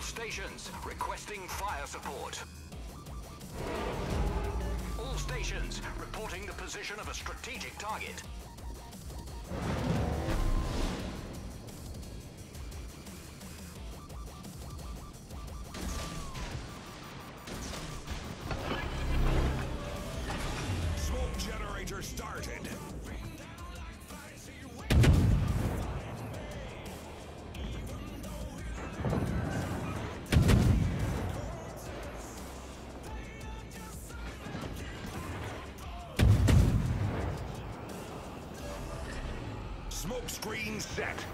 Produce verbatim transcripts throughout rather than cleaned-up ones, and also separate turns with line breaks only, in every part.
stations requesting fire support. All stations reporting the position of a strategic target.
Smoke generator started. Smoke screen set.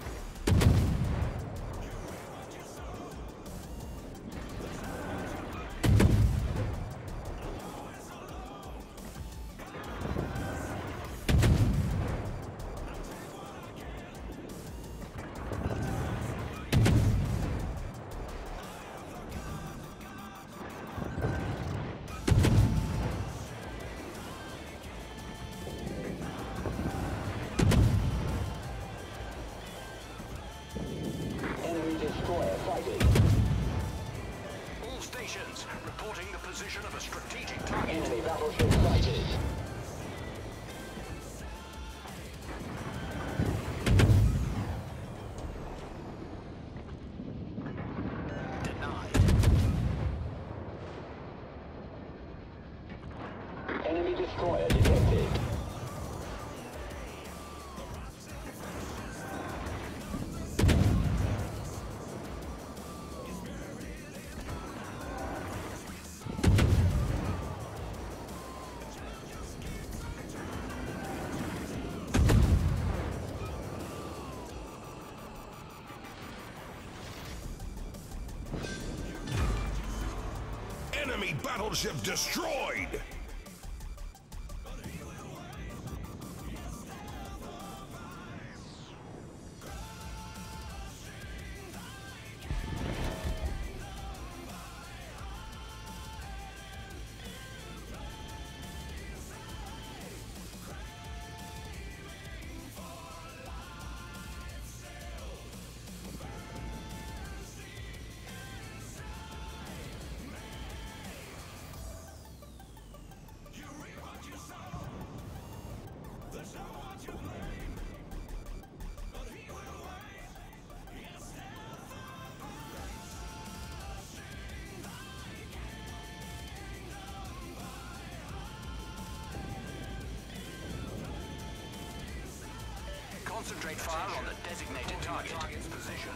All stations reporting the position of a strategic target.
Enemy battleship sighted.
Denied.
Enemy destroyer detected.
Enemy battleship destroyed!
Concentrate fire on the designated target. Target's position.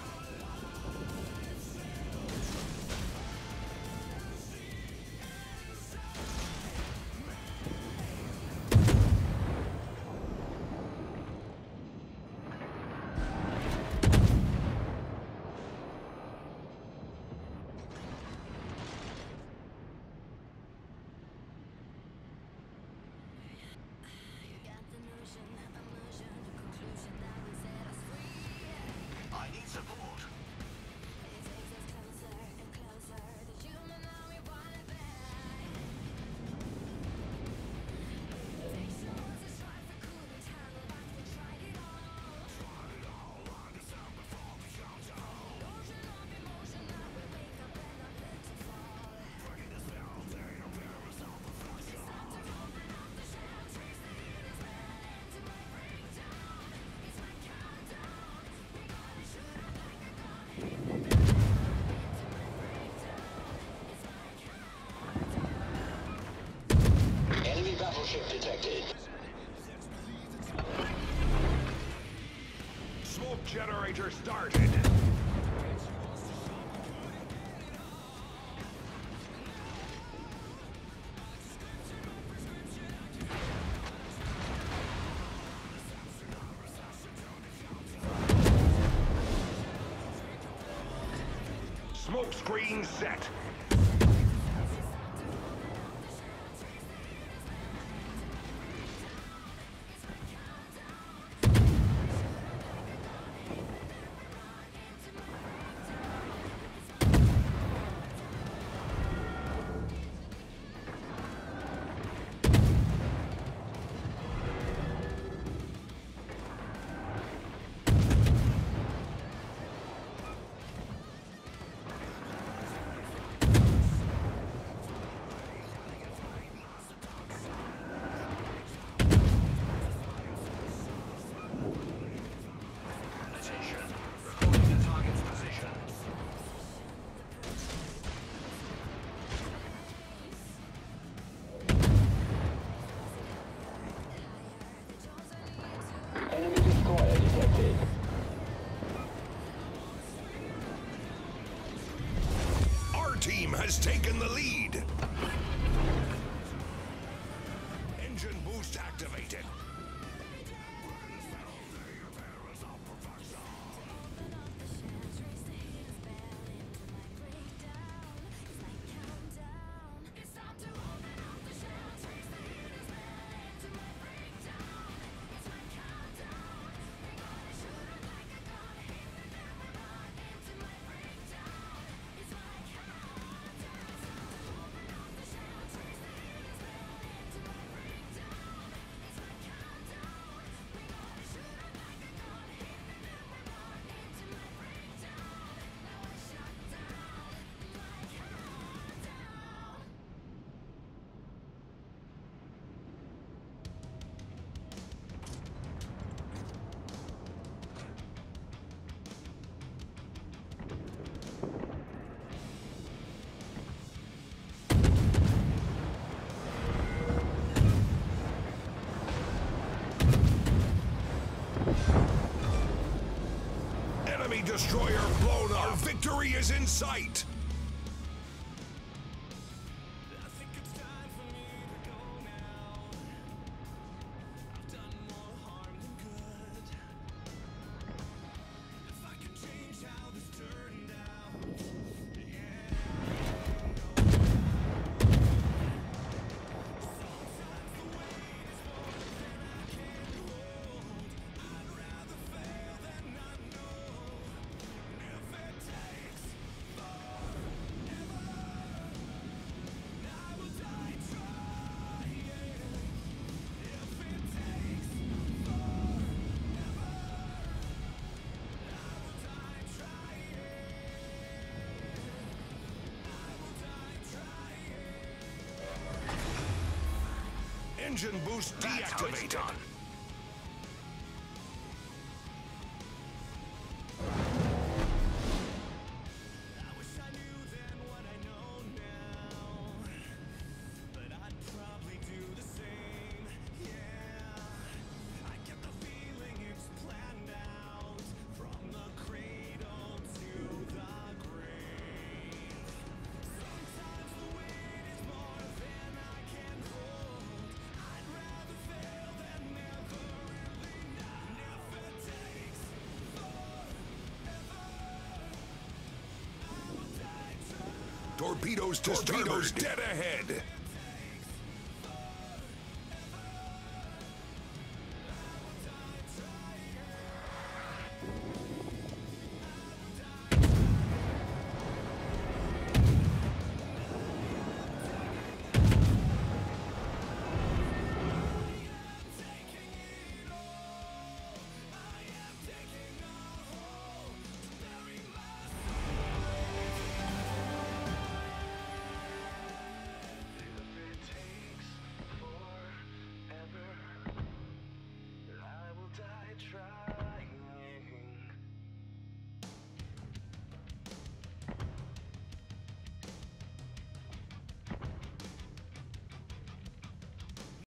I need support.
Enemy battleship detected.
Smoke generator started. Smoke screen set. has taken the lead. Engine boost activated. Enemy destroyer blown up. Our victory is in sight.
I think it's time for me to go now. I've done more harm than good. If I could change how this turned out, yeah. Sometimes the weight is more than I can hold. I'd rather fail than not know. And if it takes forever, I will die trying. If it takes forever, I will die trying. I will die trying.
Engine boost
That's how it's
deactivated.
done.
I wish I knew then what I know now, but I'd probably do the same, yeah. I get the feeling it's planned out, from the cradle to the grave. Sometimes the weight is more than I can hold. I'd rather fail than never really know. And if it takes
Torpedoes to starboard. Dead ahead.